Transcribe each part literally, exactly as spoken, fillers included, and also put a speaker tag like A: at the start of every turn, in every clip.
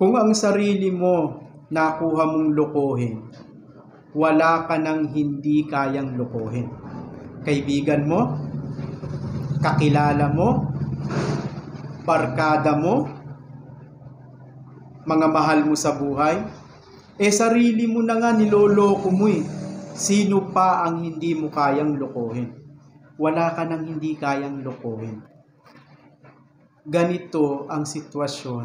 A: Kung ang sarili mo nakuha mong lokohin, wala ka nang hindi kayang lokohin. Kaibigan mo, kakilala mo, barkada mo, mga mahal mo sa buhay, eh sarili mo na nga niloloko mo eh. Sino pa ang hindi mo kayang lokohin? Wala ka nang hindi kayang lokohin. Ganito ang sitwasyon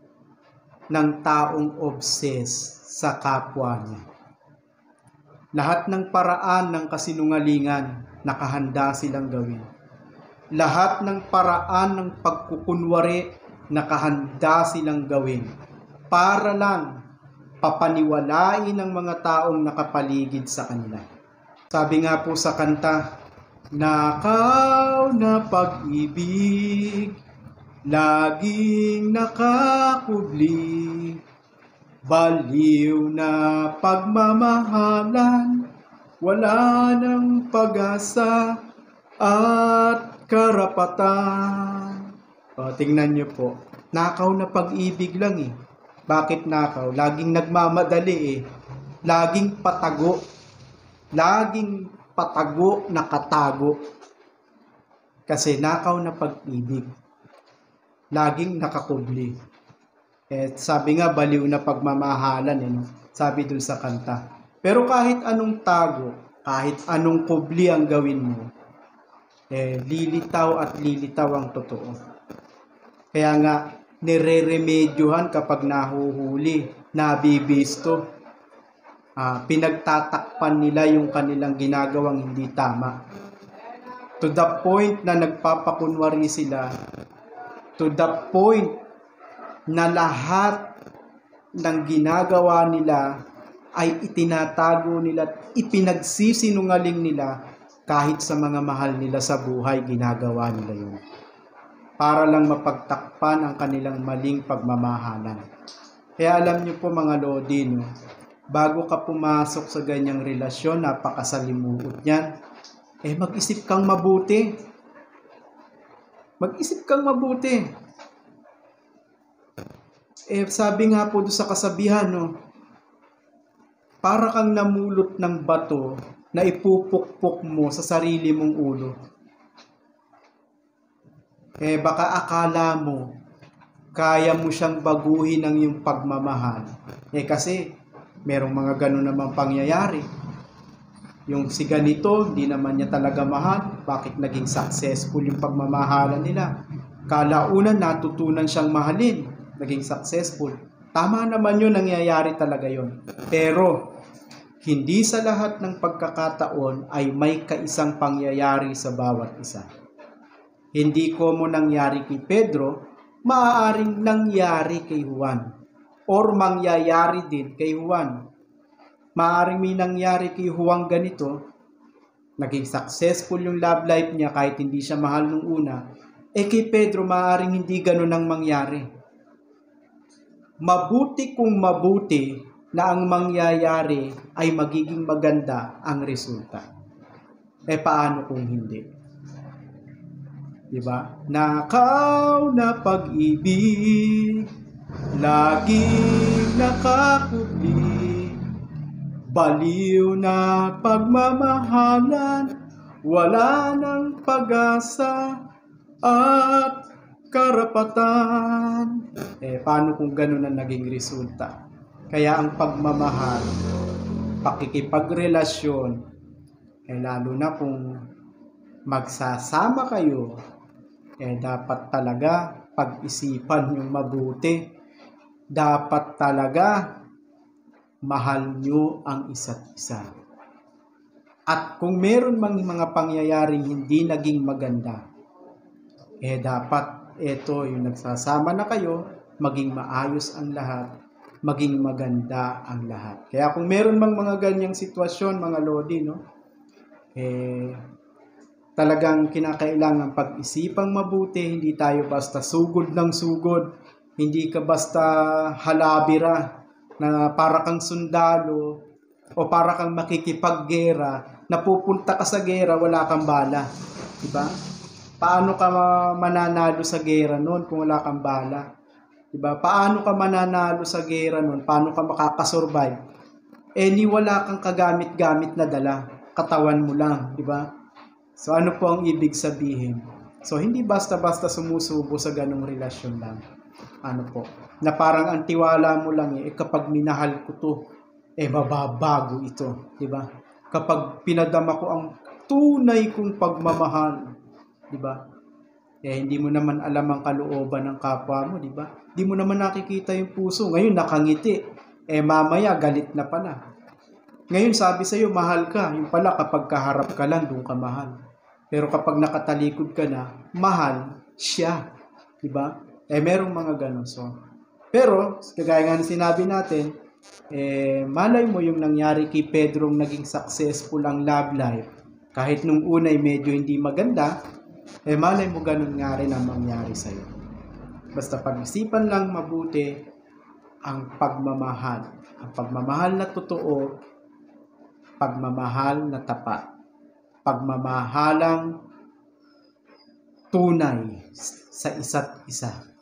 A: ng taong obsessed sa kapwa niya. Lahat ng paraan ng kasinungalingan, nakahanda silang gawin. Lahat ng paraan ng pagkukunwari, nakahanda silang gawin. Para lang papaniwalain ng mga taong nakapaligid sa kanila. Sabi nga po sa kanta, nakaw na pag-ibig, laging nakakubli, baliw na pagmamahalan, wala nang pag-asa at karapatan. O, tingnan nyo po, nakaw na pag-ibig lang eh. Bakit nakaw? Laging nagmamadali eh. Laging patago. Laging patago, nakatago. Kasi nakaw na pag-ibig. Laging nakakubli. Eh, sabi nga, baliw na pagmamahalan eh. No? Sabi dun sa kanta. Pero kahit anong tago, kahit anong kubli ang gawin mo, eh, lilitaw at lilitaw ang totoo. Kaya nga, nire-remedyohan kapag nahuhuli, nabibisto. Ah, pinagtatakpan nila yung kanilang ginagawang hindi tama. To the point na nagpapakunwari sila, to the point na lahat ng ginagawa nila ay itinatago nila at ipinagsisinungaling nila kahit sa mga mahal nila sa buhay, ginagawa nila yun. Para lang mapagtakpan ang kanilang maling pagmamahalan. Kaya alam niyo po mga Lodi, no, bago ka pumasok sa ganyang relasyon, napakasalimuot niyan, eh mag-isip kang mabuti. Mag-isip kang mabuti. Eh sabi nga po doon sa kasabihan, no, para kang namulot ng bato na ipupukpok mo sa sarili mong ulo. Eh baka akala mo, kaya mo siyang baguhin ng iyong pagmamahal. Eh kasi, merong mga ganun namang pangyayari. Yung si ganito, di naman niya talaga mahal. Bakit naging successful yung pagmamahalan nila? Kalaunan, natutunan siyang mahalin. Naging successful. Tama naman yun, nangyayari talaga yun. Pero, hindi sa lahat ng pagkakataon ay may kaisang pangyayari sa bawat isa. Hindi ko mo nangyari kay Pedro, maaaring nangyari kay Juan. Or mangyayari din kay Juan. Maaaring may nangyari kay Juan ganito, naging successful yung love life niya kahit hindi siya mahal nung una. Eh kay Pedro, maaaring hindi ganun ang mangyari. Mabuti kung mabuti na ang mangyayari ay magiging maganda ang resulta. Eh paano kung hindi? Diba? Nakaw na pag-ibig, laging nakakubli, baliw na pagmamahalan, wala nang pag-asa at karapatan. Eh, paano kung ganun ang naging resulta? Kaya ang pagmamahal, pakikipagrelasyon, eh lalo na kung magsasama kayo, eh dapat talaga pag-isipan yung mabuti. Dapat talaga mahal nyo ang isa't isa. At kung meron mang mga pangyayaring hindi naging maganda, eh dapat eto yung nagsasama na kayo, maging maayos ang lahat, maging maganda ang lahat. Kaya kung meron mang mga ganyang sitwasyon, mga Lodi, no, eh talagang kinakailangan pag-isipang mabuti, hindi tayo basta sugod ng sugod, hindi ka basta halabira na para kang sundalo o para kang makikipaggera, napupunta ka sa gera, wala kang bala. Diba? Paano ka mananalo sa gera noon kung wala kang bala? Diba? Paano ka mananalo sa gera nun? Paano ka makakasurvive? Eh, ni wala kang kagamit-gamit na dala. Katawan mo lang, di ba? So, ano po ang ibig sabihin? So, hindi basta-basta sumusubo sa ganong relasyon lang. Ano po? Na parang ang tiwala mo lang eh, kapag minahal ko to, eh, mababago ito, di ba? Kapag pinadama ko ang tunay kong pagmamahal, di ba? Eh, hindi mo naman alam ang kalooban ng kapwa mo, di ba? Hindi mo naman nakikita yung puso. Ngayon, nakangiti. Eh, mamaya, galit na pala. Ngayon, sabi sa'yo, mahal ka. Yung pala, kapag kaharap ka lang, doon ka mahal. Pero kapag nakatalikod ka na, mahal siya. Di ba? Eh, merong mga ganun. So, pero, kagaya nga ng sinabi natin, eh, malay mo yung nangyari kay Pedrong naging successful ang love life. Kahit nung unay medyo hindi maganda, eh malay mo ganun nga rin ang mangyari sa'yo. Basta pag-isipan lang mabuti ang pagmamahal. Ang pagmamahal na totoo, pagmamahal na tapat, pagmamahalang tunay sa isa't isa.